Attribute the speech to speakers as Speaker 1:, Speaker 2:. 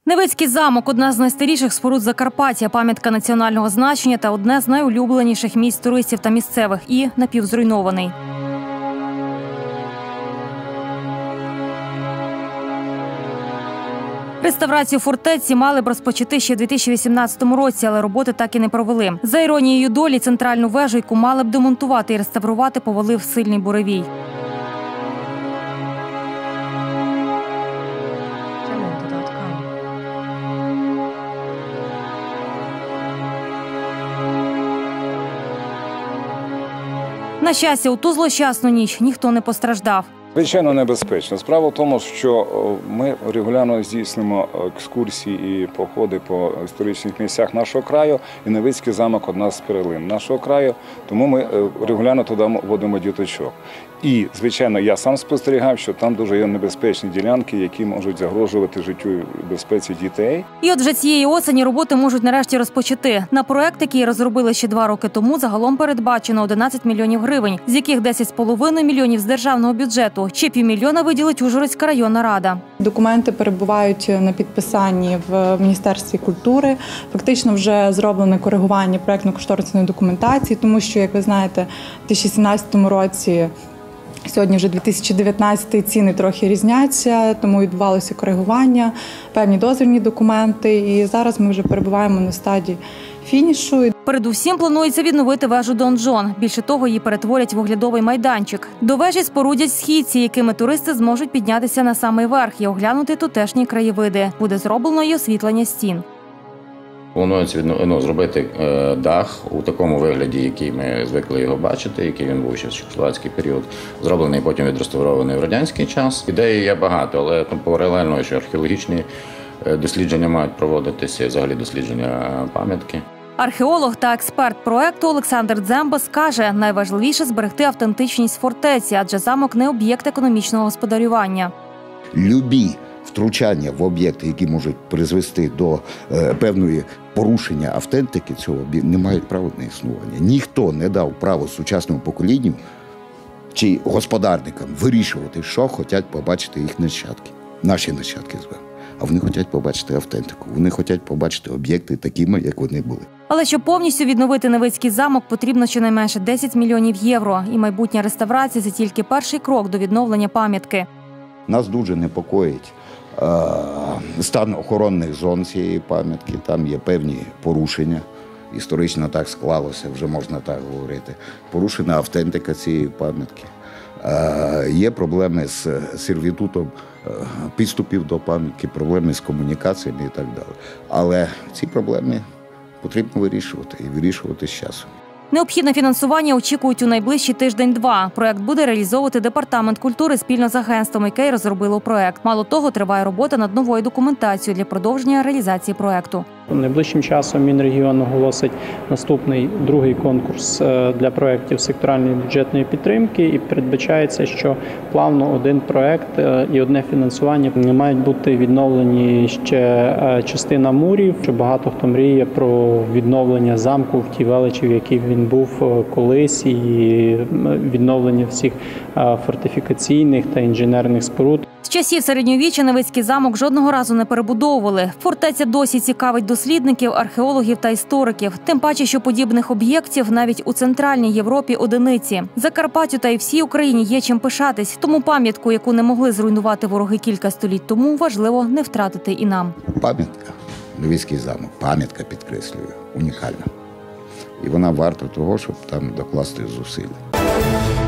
Speaker 1: Невицький замок – одна з найстаріших споруд Закарпаття, пам'ятка національного значення та одне з найулюбленіших місць туристів та місцевих і напівзруйнований. Реставрацію фортеці мали б розпочати ще в 2018 році, але роботи так і не провели. За іронією долі, центральну вежу, яку мали б демонтувати і реставрувати, повалив сильний буревій. На щастя, у ту злощасну ніч ніхто не постраждав.
Speaker 2: Звичайно, небезпечно. Справа в тому, що ми регулярно здійснюємо екскурсії і походи по історичних місцях нашого краю, і Невицький замок – одна з перлин нашого краю, тому ми регулярно туди водимо діточок. І, звичайно, я сам спостерігав, що там дуже є небезпечні ділянки, які можуть загрожувати життю і безпеці дітей.
Speaker 1: І от вже цієї осені роботи можуть нарешті розпочати. На проект, який розробили ще 2 роки тому, загалом передбачено 11 мільйонів гривень, з яких 10,5 мільйонів з державного бюджету. Ще півмільйона виділить Ужгородська районна рада.
Speaker 3: Документи перебувають на підписанні в Міністерстві культури. Фактично вже зроблене коригування проєктно-кошторисної документації, тому що, як ви знаєте, в 2017 році, сьогодні вже 2019, ціни трохи різняться, тому відбувалося коригування, певні дозвільні документи. І зараз ми вже перебуваємо на стадії фінішу.
Speaker 1: Передусім планується відновити вежу Донжон. Більше того, її перетворять в оглядовий майданчик. До вежі спорудять східці, якими туристи зможуть піднятися на самий верх і оглянути тутешні краєвиди. Буде зроблено й освітлення стін.
Speaker 4: Планується зробити дах у такому вигляді, який ми звикли його бачити, який він був ще в чехословацький період, зроблений, потім відреставрований в радянський час. Ідей є багато, але паралельно, що археологічні дослідження мають проводитися, і взагалі дослідження пам'ятки.
Speaker 1: Археолог та експерт проекту Олександр Дзембас каже, найважливіше зберегти автентичність фортеці, адже замок не об'єкт економічного господарювання.
Speaker 5: Любі втручання в об'єкти, які можуть призвести до певної порушення автентики цього об'єкту, не мають права на існування. Ніхто не дав право сучасному поколінню чи господарникам вирішувати, що хочуть побачити їх нащадки. Наші нащадки звемо. А вони хочуть побачити автентику. Вони хочуть побачити об'єкти такими, як вони були.
Speaker 1: Але щоб повністю відновити Невицький замок, потрібно щонайменше 10 мільйонів євро. І майбутня реставрація – це тільки перший крок до відновлення пам'ятки.
Speaker 5: Нас дуже непокоїть стан охоронних зон цієї пам'ятки. Там є певні порушення. Історично так склалося, вже можна так говорити. Порушена автентика цієї пам'ятки. Є проблеми з сервітутом підступів до пам'ятки, проблеми з комунікаціями і так далі. Але ці проблеми потрібно вирішувати і вирішувати з часом.
Speaker 1: Необхідне фінансування очікують у найближчий тиждень-два. Проект буде реалізовувати Департамент культури спільно з агентством, яке розробило проект. Мало того, триває робота над новою документацією для продовження реалізації проекту.
Speaker 6: Найближчим часом Мінрегіон оголосить наступний другий конкурс для проєктів секторальної бюджетної підтримки і передбачається, що плавно один проєкт і одне фінансування мають бути відновлені ще частина мурів, що багато хто мріє про відновлення замку в тій величі, в якій він був колись, і відновлення всіх фортифікаційних та інженерних споруд.
Speaker 1: З часів середньовіччя Невицький замок жодного разу не перебудовували. Фортеця досі цікавить дослідників, археологів та істориків. Тим паче, що подібних об'єктів навіть у Центральній Європі одиниці. Закарпаттю та й всій Україні є чим пишатись. Тому пам'ятку, яку не могли зруйнувати вороги кілька століть тому, важливо не втратити і нам.
Speaker 5: Пам'ятка, Невицький замок, пам'ятка, підкреслюю, унікальна. І вона варта того, щоб там докласти зусиль.